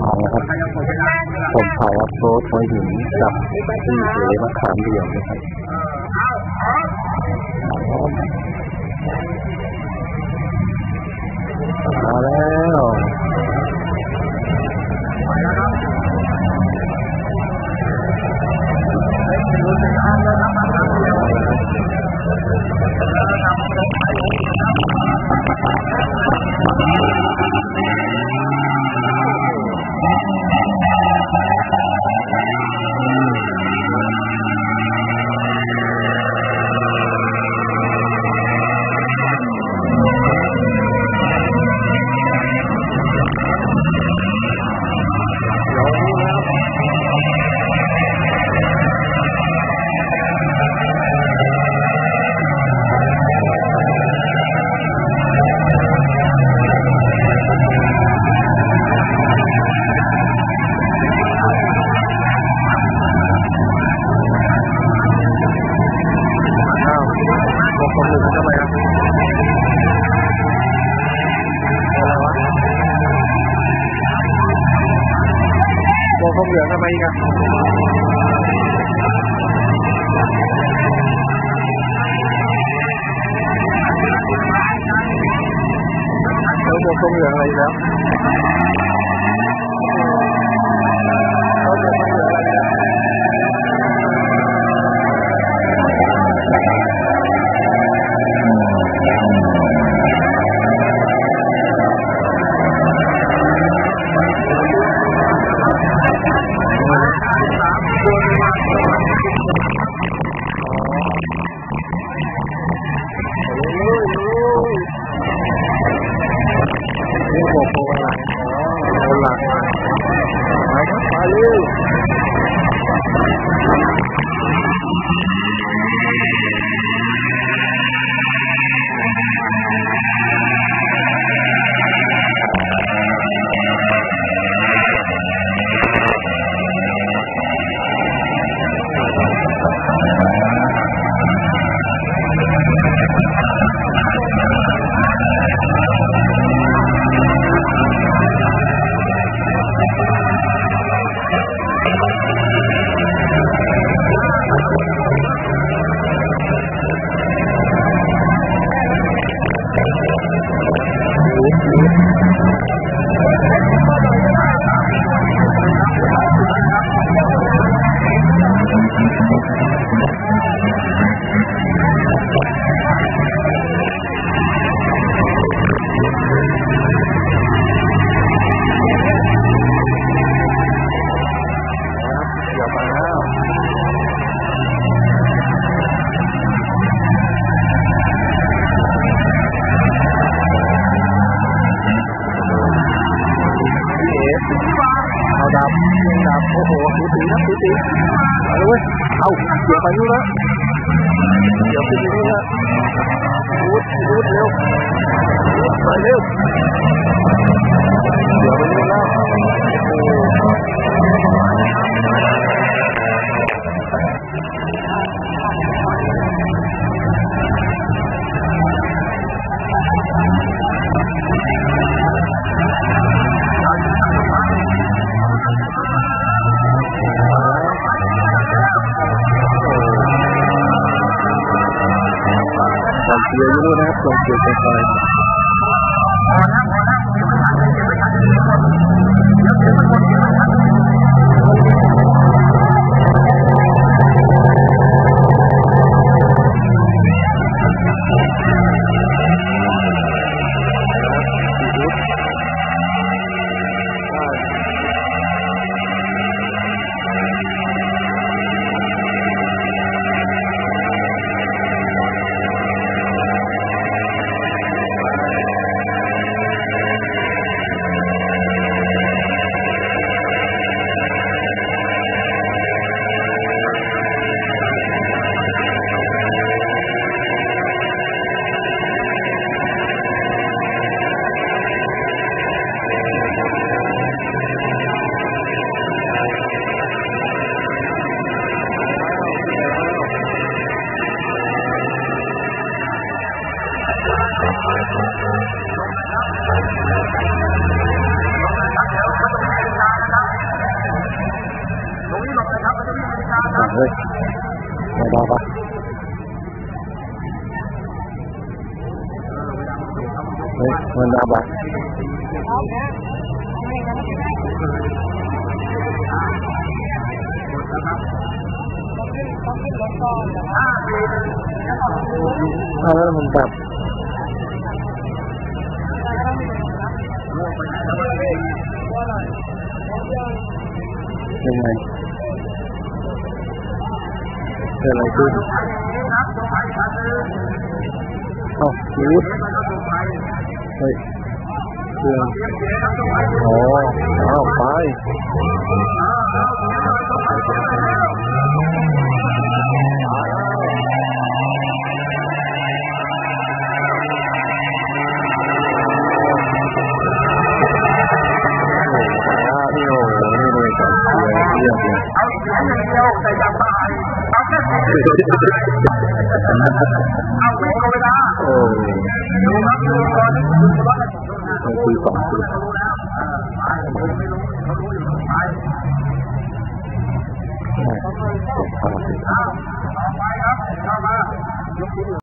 ทางนะครับผมถ่ายอัพโหลดหัวหินกับที่ทะเลมะขามเดี่ยวนะครับมาแล้วคงเหลืองทำไมกันคงเหลืองอะไรแล้วโอ้โหสูสีนะสูสีเอาเลยเอาเดี๋ยวไปนู่นแล้วเดี๋ยวไปนู่นแล้วรูดเร็วไปเร็วเดี๋ยวไปนู่นแล้วเดี๋ยวอยู่นะครับลงเกี่ยวกับไฟเฮ้ยมาดาปะเฮ้ยมันดาปะแล้วมันกลับยังไงเกิดอะไรขึ้นอ้าวรูดเฮ้ยเครื่องอ๋ออ้าวไปเอาไม่เอาเวลาโอ้ดูครับดูก่อนคุยสองคุยรู้แล้วไม่รู้เขารู้อยู่ไปไม่ต่อไปครับเข้ามา